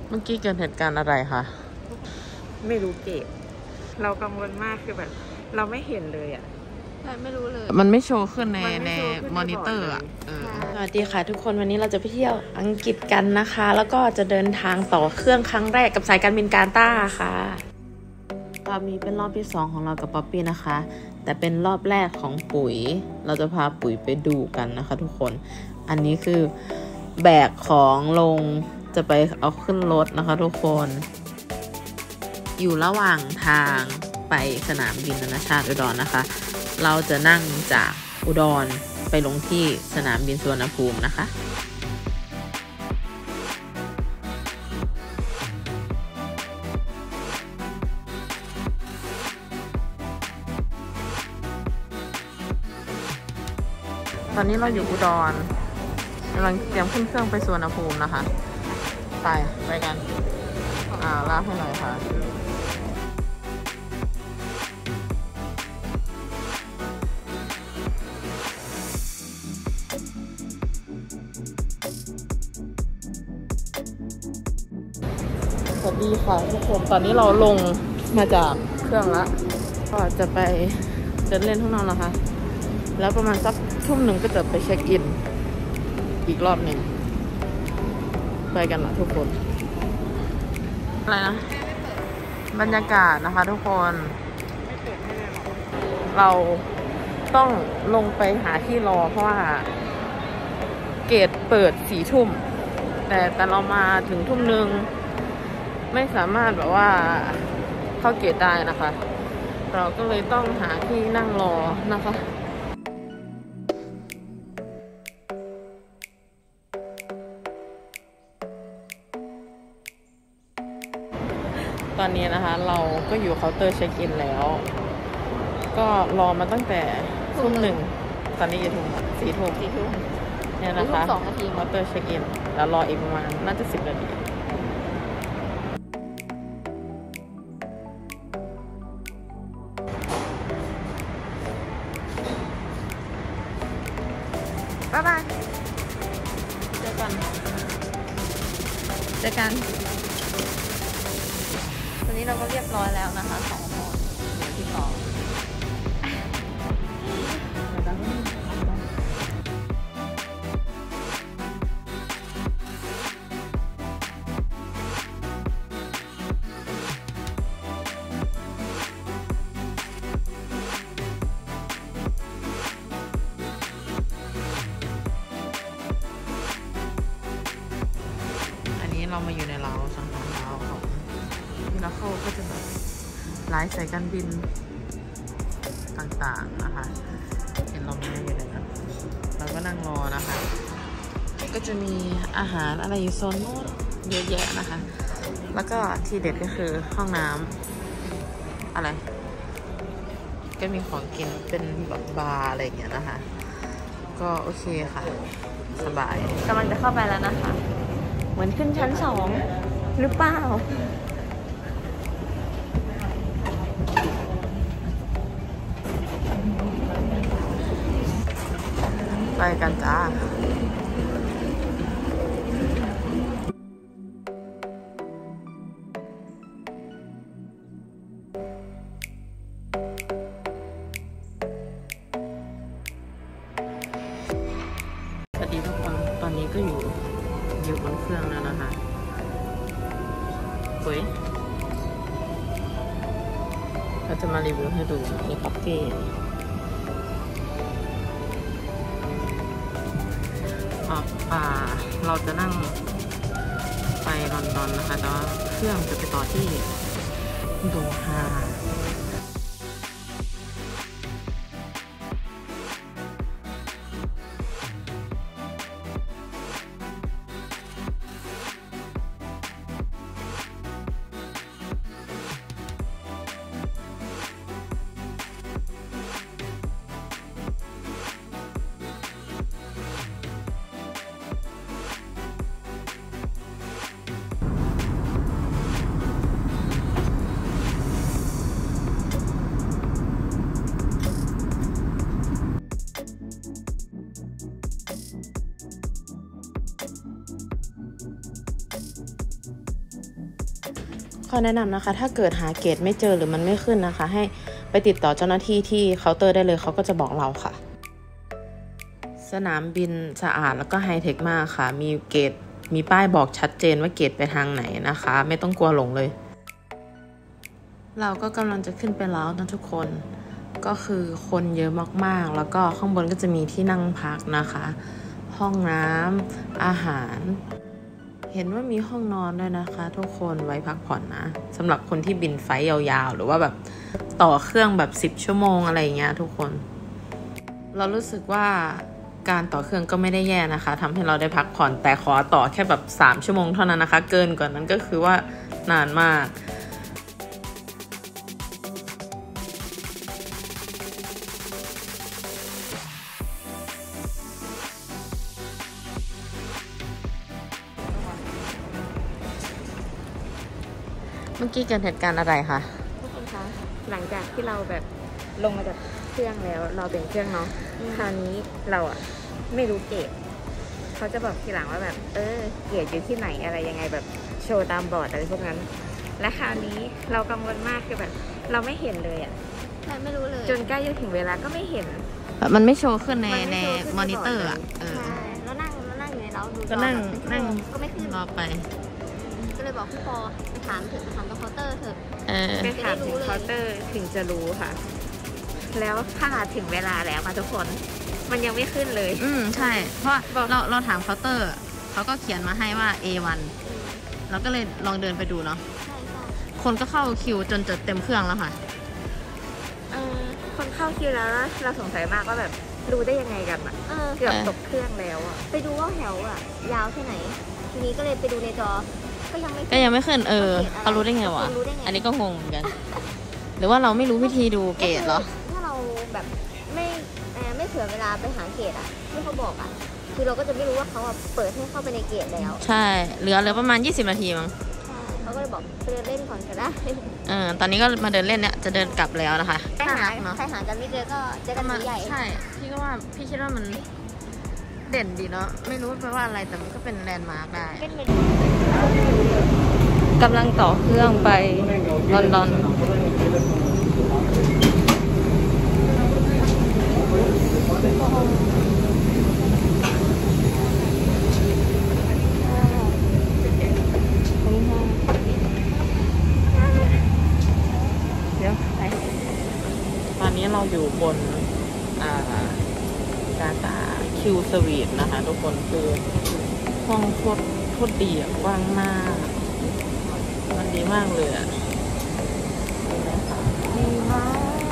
เมื่อกี้เกิดเหตุการณ์อะไรคะไม่รู้เกตเรากังวลมากคือแบบเราไม่เห็นเลยอ่ะไม่รู้เลยมันไม่โชว์ขึ้นในมอนิเตอร์อ่ะสวัสดีค่ะทุกคนวันนี้เราจะไปเที่ยวอังกฤษกันนะคะแล้วก็จะเดินทางต่อเครื่องครั้งแรกกับสายการบินกาตาร์ค่ะรอบนี้เป็นรอบที่2ของเรากับป๊อปปี้นะคะแต่เป็นรอบแรกของปุ๋ยเราจะพาปุ๋ยไปดูกันนะคะทุกคนอันนี้คือแบกของลงจะไปเอาขึ้นรถนะคะทุกคนอยู่ระหว่างทางไปสนามบินนานาชาติอุดรนะคะเราจะนั่งจากอุดรไปลงที่สนามบินสุวรรณภูมินะคะตอนนี้เราอยู่อุดรกำลังเตรียมขึ้นเครื่องไปสุวรรณภูมินะคะไปกันลากให้หน่อยค่ะสวัสดีค่ะทุกคนตอนนี้เราลงมาจากเครื่องแล้วก็จะไปเดินเล่นข้างนอกนะคะแล้วประมาณสักทุ่มหนึ่งก็จะไปเช็คอินอีกรอบหนึ่งไปกันนะทุกคนอะไรนะบรรยากาศนะคะทุกคนเราต้องลงไปหาที่รอเพราะว่าเกตเปิด4 ทุ่มแต่เรามาถึงทุ่มหนึ่งไม่สามารถแบบว่าเข้าเกตได้นะคะเราก็เลยต้องหาที่นั่งรอนะคะตอนนี้นะคะเราก็อยู่เคาน์เตอร์เช็คอินแล้วก็รอมาตั้งแต่ทุ่มหนึ่งตอนนี้กี่ทุ่ม4 ทุ่มเนี่ยนะคะ2 นาทีเคาน์เตอร์เช็คอินแล้วรออีกประมาณน่าจะ10 นาทีบ๊ายบายเจอกันตอนนี้เราก็เรียบร้อยแล้วนะคะ2 คนที่ต่อเรามาอยู่ในเราสังหารเราของที่เราเข้าก็จะแบบหลายสายการบินต่างๆนะคะเห็นเราไม่ได้อยู่เลยนะเราก็นั่งรอนะคะก็จะมีอาหารอะไรอยู่โซนนู้นเยอะแยะนะคะแล้วก็ที่เด็ดก็คือห้องน้ำอะไรก็มีของกินเป็นแบบบาร์อะไรอย่างเงี้ยนะคะก็โอเคค่ะสบายกำลังจะเข้าไปแล้วนะคะเหมือนขึ้นชั้น2หรือเปล่าไปกันจ้าสวัสดีทุกคนตอนนี้ก็อยู่บนเครื่องแล้วนะคะปุ๋ยเราจะมารีวิวให้ดูนี่คาเฟ่เราจะนั่งไปลอนดอนนะคะแต่ว่าเครื่องจะไปต่อที่โดฮาข้อแนะนำนะคะถ้าเกิดหาเกตไม่เจอหรือมันไม่ขึ้นนะคะให้ไปติดต่อเจ้าหน้าที่ที่เคาน์เตอร์ได้เลยเขาก็จะบอกเราค่ะสนามบินสะอาดแล้วก็ไฮเทคมากค่ะมีเกตมีป้ายบอกชัดเจนว่าเกตไปทางไหนนะคะไม่ต้องกลัวหลงเลยเราก็กำลังจะขึ้นไปแล้วนะทุกคนก็คือคนเยอะมากๆแล้วก็ข้างบนก็จะมีที่นั่งพักนะคะห้องน้ำอาหารเห็นว่ามีห้องนอนด้วยนะคะทุกคนไว้พักผ่อนนะสำหรับคนที่บินไฟล์ยาวๆหรือว่าแบบต่อเครื่องแบบ10 ชั่วโมงอะไรอย่างเงี้ยทุกคนเรารู้สึกว่าการต่อเครื่องก็ไม่ได้แย่นะคะทำให้เราได้พักผ่อนแต่ขอต่อแค่แบบ3 ชั่วโมงเท่านั้นนะคะเกินกว่านั้นก็คือว่านานมากเมื่อกี้เกิดเหตุการณ์อะไรคะทุกคนคะหลังจากที่เราแบบลงมาจากเครื่องแล้วเราเป็นเครื่องเนาะคราวนี้เราอะไม่รู้เกตเขาจะบอกทีหลังว่าแบบเกตอยู่ที่ไหนอะไรยังไงแบบโชว์ตามบอร์ดอะไรพวกนั้นและคราวนี้เรากังวลมากคือแบบเราไม่เห็นเลยอะไม่รู้เลยจนใกล้จะถึงเวลาก็ไม่เห็นมันไม่โชว์ขึ้นในมอนิเตอร์อ่ะใช่แล้วนั่งอยู่ในเราดูก็นั่งก็ไม่ขึ้นรอไปก็เลยบอกพี่ปอไปถามกับเคาน์เตอร์เถอะไปถามถึงเคาน์เตอร์ถึงจะรู้ค่ะแล้วถ้าถึงเวลาแล้วค่ะทุกคนมันยังไม่ขึ้นเลยใช่เพราะเราถามเคาน์เตอร์เขาก็เขียนมาให้ว่า A1 เราก็เลยลองเดินไปดูเนาะคนก็เข้าคิวจนเต็มเครื่องแล้วค่ะคนเข้าคิวแล้วเราสงสัยมากว่าแบบรู้ได้ยังไงกันอ่ะเกือบตกเครื่องแล้วอ่ะไปดูว่าแถวอ่ะยาวแค่ไหนทีนี้ก็เลยไปดูในจอก็ยังไม่ขึ้นเขารู้ได้ไงวะอันนี้ก็งงเหมือนกันหรือว่าเราไม่รู้วิธีดูเกตเหรอถ้าเราแบบไม่เผื่อเวลาไปหาเกตอ่ะที่เขาบอกอ่ะคือเราก็จะไม่รู้ว่าเขาเปิดให้เข้าไปในเกตแล้วใช่เหลือประมาณ20 นาทีมั้งเขาก็เลยบอกไปเดินเล่นก่อนก็ได้ตอนนี้ก็มาเดินเล่นเนี่ยจะเดินกลับแล้วนะคะใครหากันไม่เจอก็เจอกันใหญ่ใช่พี่ก็ว่าพี่คิดว่ามันเด่นดีเนาะไม่รู้แปลว่าอะไรแต่มันก็เป็นแลนด์มาร์กได้กำลังต่อเครื่องไปลอนดอนตอนนี้เราอยู่บนกาตาคิวสวีทนะคะทุกคนคือห้องโคตรดีกว้างมากมันดีมากเลยอ่ะดีมาก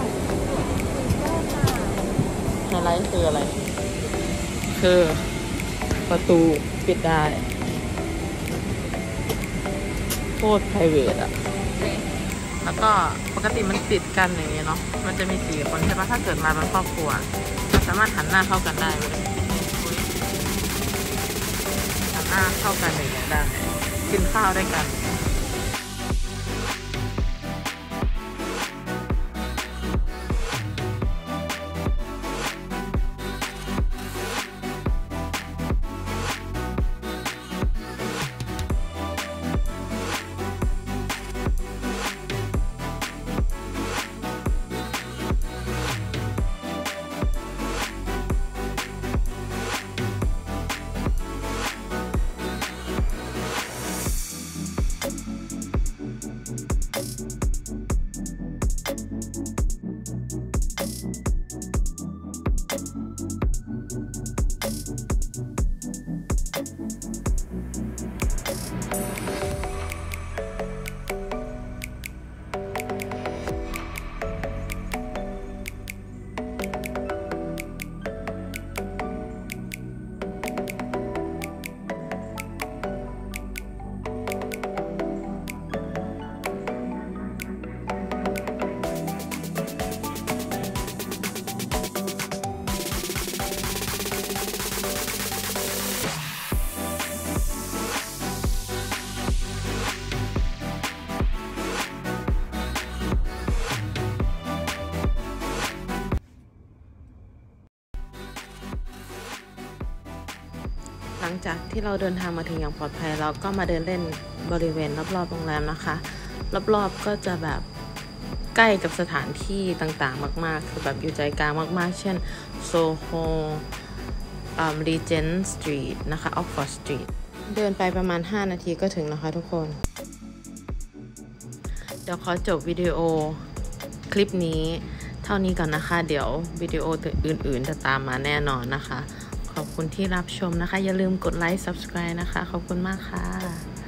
ไฮไลท์คืออะไรคือประตูปิดได้โคตร private อ่ะแล้วก็ปกติมันติดกันอย่างเงี้ยเนาะมันจะมี4 คนใช่ปะถ้าเกิดมาเป็นครอบครัวสามารถหันหน้าเข้ากันได้เลยหันหน้าเข้ากันอย่างเงี้ยได้กินข้าวด้วยกันหลังจากที่เราเดินทางมาถึงอย่างปลอดภัยเราก็มาเดินเล่นบริเวณรอบๆโรงแรมนะคะรอบๆก็จะแบบใกล้กับสถานที่ต่างๆมากๆคือแบบอยู่ใจกลางมากๆเช่นโซโฮRegent Street นะคะ Oxford Street เดินไปประมาณ5นาทีก็ถึงนะคะทุกคนเดี๋ยวขอจบวิดีโอคลิปนี้เท่านี้ก่อนนะคะเดี๋ยววิดีโออื่นๆจะตามมาแน่นอนนะคะขอบคุณที่รับชมนะคะอย่าลืมกดไลค์ Subscribe นะคะขอบคุณมากค่ะ